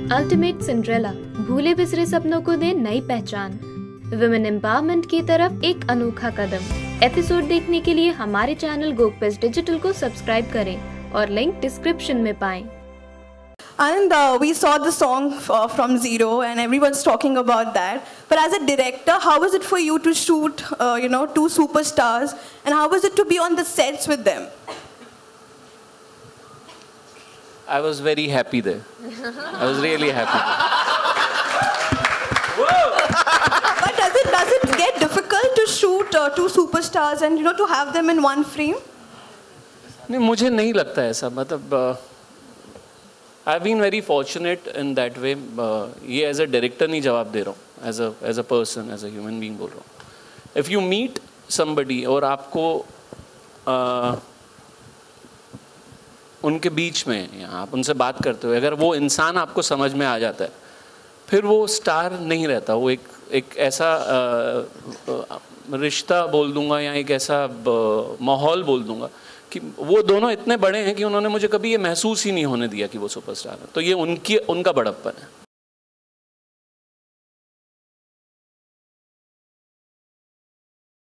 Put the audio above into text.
Ultimate Cinderella, भूले बिसरे सपनों को दे नई पहचान। वुमेन एम्पावरमेंट की तरफ एक अनोखा कदम। एपिसोड देखने के लिए हमारे चैनल गोकपेस डिजिटल को सब्सक्राइब करें और लिंक डिस्क्रिप्शन में पाएं। Anand, we saw the song from Zero, and everyone's talking about that. But as a director, how was it for you to shoot, two superstars, and how was it to be on the sets with them? I was very happy there. I was really happy. But does it get difficult to shoot two superstars and to have them in one frame? नहीं, मुझे नहीं लगता ऐसा. मतलब I've been very fortunate in that way. ये as a director नहीं जवाब दे रहा हूँ. As a person, as a human being बोल रहा हूँ. If you meet somebody और आपको उनके बीच में या आप उनसे बात करते हुए अगर वो इंसान आपको समझ में आ जाता है, फिर वो स्टार नहीं रहता. वो एक ऐसा रिश्ता बोल दूंगा या एक ऐसा माहौल बोल दूंगा कि वो दोनों इतने बड़े हैं कि उन्होंने मुझे कभी ये महसूस ही नहीं होने दिया कि वो सुपरस्टार है. तो ये उनका बड़प्पन है.